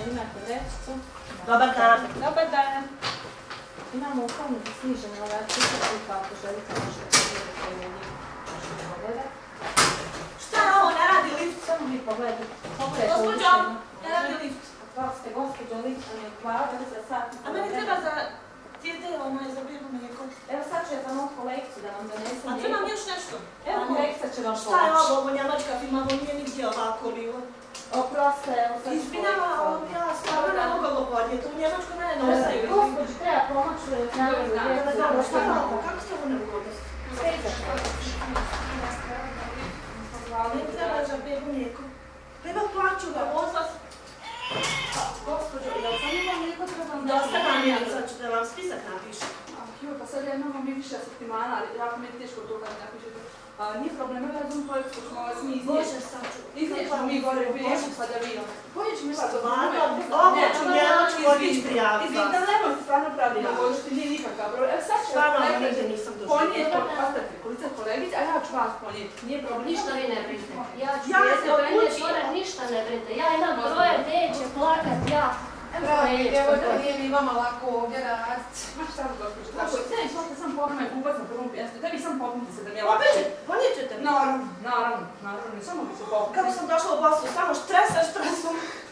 imate vrećicu. Dobar dan. Dobar dan. Imamo u ponudi snižene ove artikle, pa ako želite možete pogledati u njih. Možete pogledati. Šta je ovo, ne radi lift? Samo vi pogledajte. Gospođo, ne radi lift. Oprostite, gospođo, lift nam je otvarao za sat. A meni treba za tijete, ono je za bijelu mlijeko. Evo sad ću ja za novu kolekciju da vam donesem. A trebam još nešto. Evo kolekcija će vam pomoći. Šta je ovo, njemačka firma, ovo nije nigdje ovako bilo. Oproste, evo sad ću Izvinjava, ja stvarno ne mogu podnijeti, u Njemačku ne nosaju. Gospođo, treba pomoć u naravno djecu. Šta je ovo, kako ste ovo neugodnost? Ne treba za bijelu mlijeko. Treba plaću ga, vozas. Gospođo, jel sam imam mlijeko trebam da... Dosta vam je, sad ću da vam spisak napišem. Pa sad ja imamo mi više asortimana, ali jako mi je teško to kad napišete. Nije problem, ja razum projektu ćemo vas mi iznijeti. Bože, sad ću. Iznijećemo mi gore u biješu pa da vidimo. Bolje ću mi vas Stvarno, ovo ću njemački otići prijaviti vas. Izvinite, nemojte stvarno praviti na možete, nije nikakav broj. Evo sad ću Stvarno, nigdje nisam došla. ponijeti, ostavite kulica kolegica, a ja ću vas ponijeti. Nije problem. Ništa vi ne brinite. Ja ću jeste prenijeti gore, ništa ne brinite. Ja imam troje, neće plakat, ja. Evo da nije mi vama lako ovdje raditi. Ma šta bi gospođo, tako je. Sve, što ste sam pogledaj kupac na prvom mjestu, da vi sam popnite se da mi je lakše. Ponijet ćete mi. Naravno, samo bi se popnite. Kako sam došla u Bosnu, samo štresom.